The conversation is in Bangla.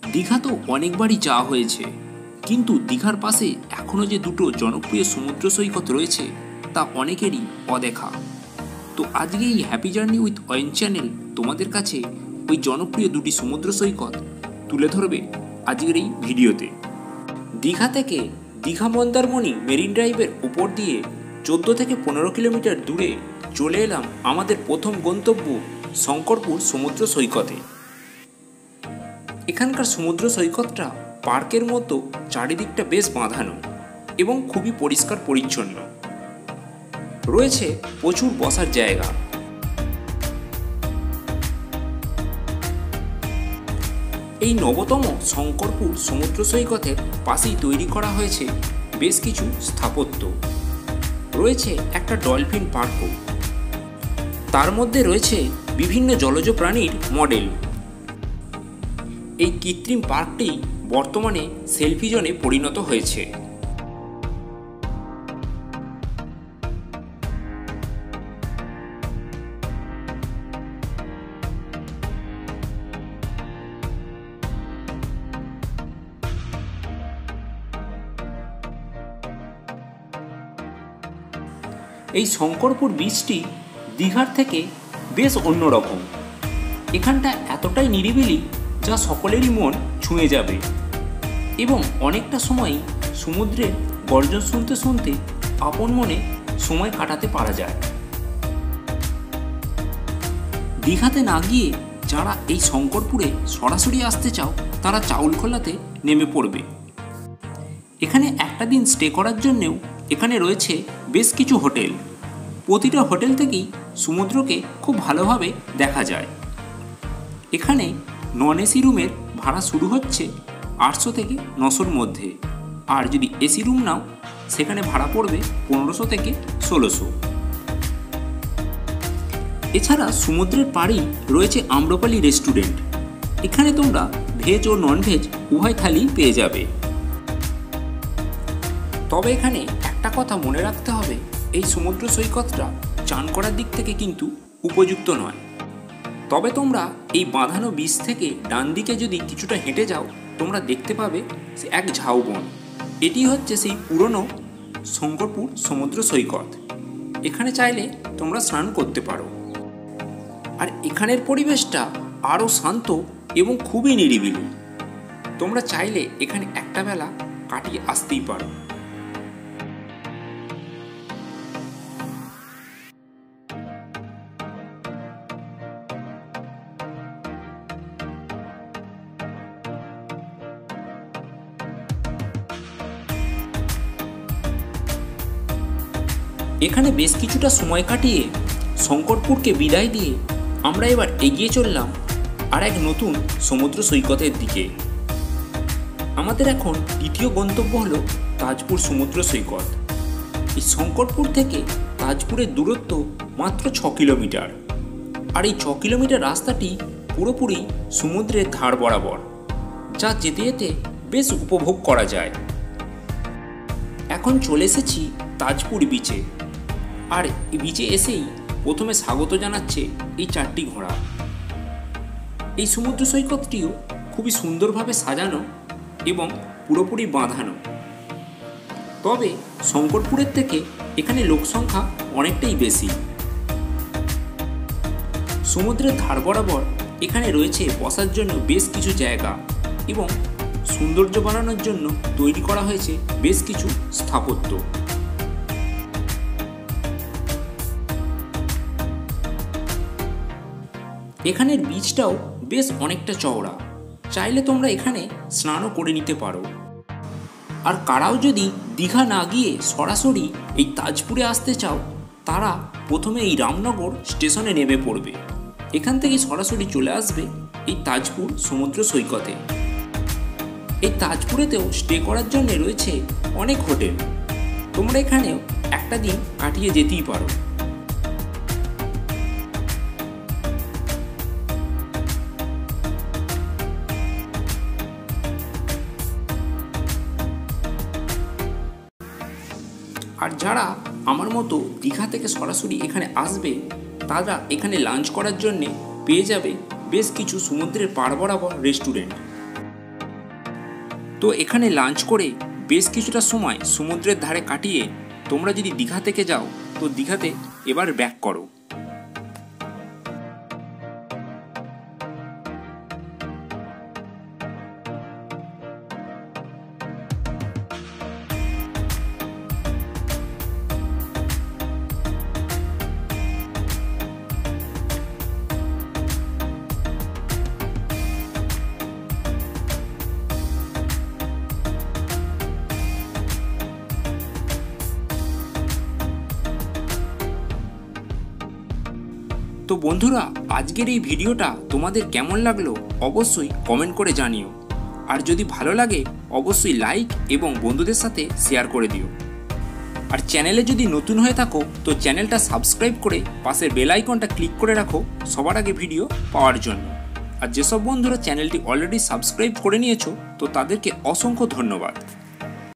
দীঘা তো অনেকবারই যাওয়া হয়েছে, কিন্তু দীঘার পাশে এখনও যে দুটো জনপ্রিয় সমুদ্র সৈকত রয়েছে তা অনেকেরই অদেখা। তো আজকে এই happy journey with Ayan channel তোমাদের কাছে ওই জনপ্রিয় দুটি সমুদ্র সৈকত তুলে ধরবে আজকের এই ভিডিওতে। দীঘা থেকে দীঘা মন্দারমণি মেরিন ড্রাইভের উপর দিয়ে 14 থেকে 15 কিলোমিটার দূরে চলে এলাম আমাদের প্রথম গন্তব্য শঙ্করপুর সমুদ্র সৈকতে। এখানকার সমুদ্র সৈকতটা পার্কের মতো চারিদিকটা বেশ বাঁধানো এবং খুবই পরিষ্কার পরিচ্ছন্ন, রয়েছে প্রচুর বসার জায়গা। এই নবতম শঙ্করপুর সমুদ্র সৈকতের পাশেই তৈরি করা হয়েছে বেশ কিছু স্থাপত্য, রয়েছে একটা ডলফিন পার্কও, তার মধ্যে রয়েছে বিভিন্ন জলজ প্রাণীর মডেল। এই কৃত্রিম পার্কটি বর্তমানে সেলফি জোনে পরিণত হয়েছে। এই শঙ্করপুর বিচটি দীঘার থেকে বেশ অন্যরকম। এখানটা এতটাই নিরিবিলি যা সকলেরই মন ছুঁয়ে যাবে এবং অনেকটা সময় সমুদ্রের গর্জন শুনতে শুনতে আপন মনে সময় কাটাতে পারা যায়। দীঘাতে না গিয়ে যারা এই শঙ্করপুরে সরাসরি আসতে চাও তারা চাউলখোলাতে নেমে পড়বে। এখানে একটা দিন স্টে করার জন্যেও এখানে রয়েছে বেশ কিছু হোটেল। প্রতিটা হোটেল থেকেই সমুদ্রকে খুব ভালোভাবে দেখা যায়। এখানে নন এসি রুমের ভাড়া শুরু হচ্ছে 800 থেকে 900-র মধ্যে, আর যদি এসি রুম নাও সেখানে ভাড়া পড়বে 1500 থেকে 1600। এছাড়া সমুদ্রের পাড়েই রয়েছে আম্রপালি রেস্টুরেন্ট। এখানে তোমরা ভেজ ও নন ভেজ উভয় থালি পেয়ে যাবে। তবে এখানে একটা কথা মনে রাখতে হবে, এই সমুদ্র সৈকতটা চান করার দিক থেকে কিন্তু উপযুক্ত নয়। তবে তোমরা এই বাঁধানো বিচ থেকে ডান দিকে যদি কিছুটা হেঁটে যাও তোমরা দেখতে পাবে এক ঝাউবন। এটি হচ্ছে সেই পুরনো শঙ্করপুর সমুদ্র সৈকত। এখানে চাইলে তোমরা স্নান করতে পারো। আর এখানের পরিবেশটা আরও শান্ত এবং খুবই নিরিবিলি। তোমরা চাইলে এখানে একটা বেলা কাটিয়ে আসতেই পারো। এখানে বেশ কিছুটা সময় কাটিয়ে শঙ্করপুরকে বিদায় দিয়ে আমরা এবার এগিয়ে চললাম আর এক নতুন সমুদ্র সৈকতের দিকে। আমাদের এখন দ্বিতীয় গন্তব্য হলো তাজপুর সমুদ্র সৈকত। এই শঙ্করপুর থেকে তাজপুরের দূরত্ব মাত্র 6 কিলোমিটার, আর এই 6 কিলোমিটার রাস্তাটি পুরোপুরি সমুদ্রের ধার বরাবর, যা যেতে যেতে বেশ উপভোগ করা যায়। এখন চলে এসেছি তাজপুর বিচে, আর এই বিচে এসেই প্রথমে স্বাগত জানাচ্ছে এই 4টি ঘোড়া। এই সমুদ্র সৈকতটিও খুবই সুন্দরভাবে সাজানো এবং পুরোপুরি বাঁধানো। তবে শঙ্করপুরের থেকে এখানে লোকসংখ্যা অনেকটাই বেশি। সমুদ্রের ধার বরাবর এখানে রয়েছে বসার জন্য বেশ কিছু জায়গা এবং সৌন্দর্য বাড়ানোর জন্য তৈরি করা হয়েছে বেশ কিছু স্থাপত্য। এখানের বীজটাও বেশ অনেকটা চওড়া, চাইলে তোমরা এখানে স্নানও করে নিতে পারো। আর কারাও যদি দীঘা না গিয়ে সরাসরি এই তাজপুরে আসতে চাও তারা প্রথমে এই রামনগর স্টেশনে নেমে পড়বে। এখান থেকে সরাসরি চলে আসবে এই তাজপুর সমুদ্র সৈকতে। এই তাজপুরেতেও স্টে করার জন্য রয়েছে অনেক হোটেল, তোমরা এখানেও একটা দিন কাটিয়ে যেতেই পারো। আর যারা আমার মতো দীঘা থেকে সরাসরি এখানে আসবে তারা এখানে লাঞ্চ করার জন্যে পেয়ে যাবে বেশ কিছু সমুদ্রের পাড় বরাবর রেস্টুরেন্ট। তো এখানে লাঞ্চ করে বেশ কিছুটা সময় সমুদ্রের ধারে কাটিয়ে তোমরা যদি দীঘা থেকে যাও তো দীঘাতে এবার ব্যাক করো। তো বন্ধুরা, আজকের এই ভিডিওটা তোমাদের কেমন লাগলো অবশ্যই কমেন্ট করে জানিও। আর যদি ভালো লাগে অবশ্যই লাইক এবং বন্ধুদের সাথে শেয়ার করে দিও। আর চ্যানেলে যদি নতুন হয়ে থাকো তো চ্যানেলটা সাবস্ক্রাইব করে পাশের বেল আইকনটা ক্লিক করে রাখো সবার আগে ভিডিও পাওয়ার জন্য। আর যেসব বন্ধুরা চ্যানেলটি অলরেডি সাবস্ক্রাইব করে নিয়েছো তো তাদেরকে অসংখ্য ধন্যবাদ।